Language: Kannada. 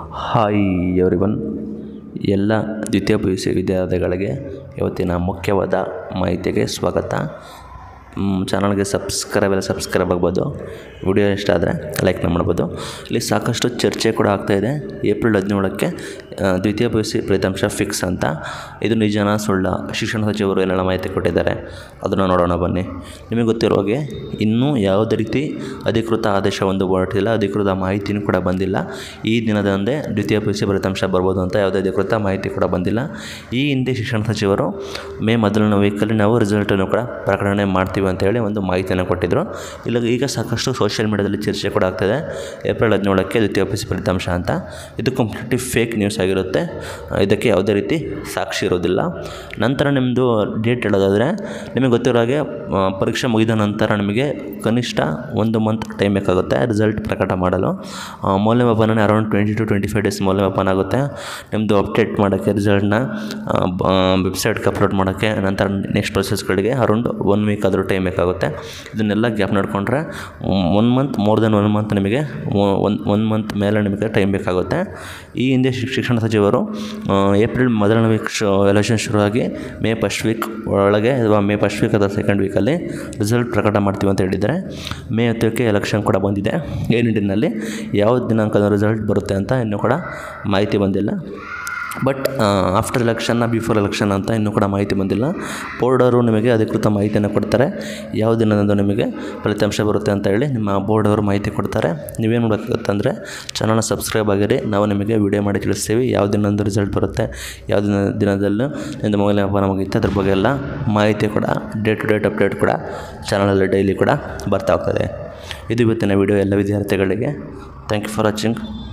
ಹಾಯ್ ಎವ್ರಿವನ್, ಎಲ್ಲ ದ್ವಿತೀಯ PUC ವಿದ್ಯಾರ್ಥಿಗಳಿಗೆ ಇವತ್ತಿನ ಮುಖ್ಯವಾದ ಮಾಹಿತಿಗೆ ಸ್ವಾಗತ. ಚಾನಲ್ಗೆ ಸಬ್ಸ್ಕ್ರೈಬ್ ಆಗ್ಬೋದು. ವಿಡಿಯೋ ಇಷ್ಟ ಆದರೆ ಲೈಕ್ನ ಮಾಡ್ಬೋದು. ಇಲ್ಲಿ ಸಾಕಷ್ಟು ಚರ್ಚೆ ಕೂಡ ಆಗ್ತಾಯಿದೆ. ಏಪ್ರಿಲ್ 17ಕ್ಕೆ ದ್ವಿತೀಯ PUC ಫಲಿತಾಂಶ ಫಿಕ್ಸ್ ಅಂತ. ಇದು ನಿಜಾನ ಸುಳ್ಳ? ಶಿಕ್ಷಣ ಸಚಿವರು ಏನೆಲ್ಲ ಮಾಹಿತಿ ಕೊಟ್ಟಿದ್ದಾರೆ ಅದನ್ನು ನೋಡೋಣ ಬನ್ನಿ. ನಿಮಗೆ ಗೊತ್ತಿರೋ ಹಾಗೆ ಇನ್ನೂ ಯಾವುದೇ ರೀತಿ ಅಧಿಕೃತ ಆದೇಶ ಹೊರಟಿಲ್ಲ, ಅಧಿಕೃತ ಮಾಹಿತಿಯೂ ಕೂಡ ಬಂದಿಲ್ಲ. ಈ ದಿನದಂದೇ ದ್ವಿತೀಯ PUC ಫಲಿತಾಂಶ ಬರ್ಬೋದು ಅಂತ ಯಾವುದೇ ಅಧಿಕೃತ ಮಾಹಿತಿ ಕೂಡ ಬಂದಿಲ್ಲ. ಈ ಹಿಂದೆ ಶಿಕ್ಷಣ ಸಚಿವರು ಮೇ ಮೊದಲನೇ ವೀಕಲ್ಲಿ ನಾವು ರಿಸಲ್ಟನ್ನು ಕೂಡ ಪ್ರಕಟಣೆ ಮಾಡ್ತೀವಿ ಅಂತ ಹೇಳಿ ಒಂದು ಮಾಹಿತಿಯನ್ನು ಕೊಟ್ಟಿದ್ದರು. ಈಗ ಸಾಕಷ್ಟು ಸೋಷಿಯಲ್ ಮೀಡಿಯಾದಲ್ಲಿ ಚರ್ಚೆ ಕೂಡ ಆಗ್ತಾಯಿದೆ. ಏಪ್ರಿಲ್ 17ಕ್ಕೆ ದ್ವಿತೀಯ PUC ಫಲಿತಾಂಶ ಅಂತ. ಇದು ಕಂಪ್ಲೀಟ್ಲಿ ಫೇಕ್ ನ್ಯೂಸ್ ಆಗಿರುತ್ತೆ. ಇದಕ್ಕೆ ಯಾವುದೇ ರೀತಿ ಸಾಕ್ಷಿ ಇರೋದಿಲ್ಲ. ನಂತರ ನಿಮ್ಮದು ಡೇಟ್ ಹೇಳೋದಾದರೆ, ನಿಮಗೆ ಗೊತ್ತಿರೋ ಹಾಗೆ ಪರೀಕ್ಷೆ ಮುಗಿದ ನಂತರ ನಿಮಗೆ ಕನಿಷ್ಠ 1 ಮಂತ್ ಟೈಮ್ ಬೇಕಾಗುತ್ತೆ ರಿಸಲ್ಟ್ ಪ್ರಕಟ ಮಾಡಲು. ಮೌಲ್ಯಮಾಪನ ಅರೌಂಡ್ 20 to 25 ಡೇಸ್ ಮೌಲ್ಯಮಾಪನ ಆಗುತ್ತೆ. ನಿಮ್ಮದು ಅಪ್ಡೇಟ್ ಮಾಡೋಕ್ಕೆ, ರಿಸಲ್ಟ್ನ ವೆಬ್ಸೈಟ್ಗೆ ಅಪ್ಲೋಡ್ ಮಾಡೋಕ್ಕೆ, ನಂತರ ನೆಕ್ಸ್ಟ್ ಪ್ರೊಸೆಸ್ಗಳಿಗೆ ಅರೌಂಡ್ 1 ವೀಕ್ ಆದರೂ ಟೈಮ್ ಬೇಕಾಗುತ್ತೆ. ಇದನ್ನೆಲ್ಲ ಗ್ಯಾಪ್ ನೋಡಿಕೊಂಡ್ರೆ 1 ಮಂತ್, ಮೋರ್ ದೆನ್ 1 ಮಂತ್, ನಿಮಗೆ 1 ಮಂತ್ ಮೇಲೆ ನಿಮಗೆ ಟೈಮ್ ಬೇಕಾಗುತ್ತೆ. ಈ ಹಿಂದೆ ಶಿಕ್ಷಣ ಸಚಿವರು ಏಪ್ರಿಲ್ ಮೊದಲನೇ ವೀಕ್ ಎಲೆಕ್ಷನ್ ಶುರುವಾಗಿ ಮೇ ಫಸ್ಟ್ ವೀಕ್ ಒಳಗೆ ಅಥವಾ ಮೇ ಫಸ್ಟ್ ವೀಕ್ ಅಥವಾ ಸೆಕೆಂಡ್ ವೀಕಲ್ಲಿ ರಿಸಲ್ಟ್ ಪ್ರಕಟ ಮಾಡ್ತೀವಿ ಅಂತ ಹೇಳಿದ್ದಾರೆ. ಮೇ 10ಕ್ಕೆ ಎಲೆಕ್ಷನ್ ಕೂಡ ಬಂದಿದೆ. ಈ ನಿಟ್ಟಿನಲ್ಲಿ ಯಾವ ದಿನಾಂಕದ ರಿಸಲ್ಟ್ ಬರುತ್ತೆ ಅಂತ ಇನ್ನೂ ಕೂಡ ಮಾಹಿತಿ ಬಂದಿಲ್ಲ. ಬಟ್ ಆಫ್ಟರ್ ಎಲೆಕ್ಷನ್ನ, ಬಿಫೋರ್ ಎಲೆಕ್ಷನ್ ಅಂತ ಇನ್ನೂ ಕೂಡ ಮಾಹಿತಿ ಬಂದಿಲ್ಲ. ಬೋರ್ಡವರು ನಿಮಗೆ ಅಧಿಕೃತ ಮಾಹಿತಿಯನ್ನು ಕೊಡ್ತಾರೆ, ಯಾವ ದಿನದಂದು ನಿಮಗೆ ಫಲಿತಾಂಶ ಬರುತ್ತೆ ಅಂತ ಹೇಳಿ ನಿಮ್ಮ ಬೋರ್ಡವರು ಮಾಹಿತಿ ಕೊಡ್ತಾರೆ. ನೀವೇನು ಮಾಡಬೇಕಂತಂದರೆ ಚಾನಲ್ನ ಸಬ್ಸ್ಕ್ರೈಬ್ ಆಗಿರಿ. ನಾವು ನಿಮಗೆ ವಿಡಿಯೋ ಮಾಡಿ ತಿಳಿಸ್ತೀವಿ ಯಾವ ದಿನದಂದು ರಿಸಲ್ಟ್ ಬರುತ್ತೆ, ಯಾವ ದಿನದಲ್ಲೂ ನಿಮ್ಮದು ಮೌಲ್ಯಮಾಪನ ಮುಗಿಯುತ್ತೆ, ಅದ್ರ ಬಗ್ಗೆ ಎಲ್ಲ ಮಾಹಿತಿ ಕೂಡ ಡೇ ಟು ಡೇಟ್ ಅಪ್ಡೇಟ್ ಕೂಡ ಚಾನಲಲ್ಲಿ ಡೈಲಿ ಕೂಡ ಬರ್ತಾ ಹೋಗ್ತದೆ. ಇದು ಇವತ್ತಿನ ವಿಡಿಯೋ ಎಲ್ಲ ವಿದ್ಯಾರ್ಥಿಗಳಿಗೆ. Thank you for watching.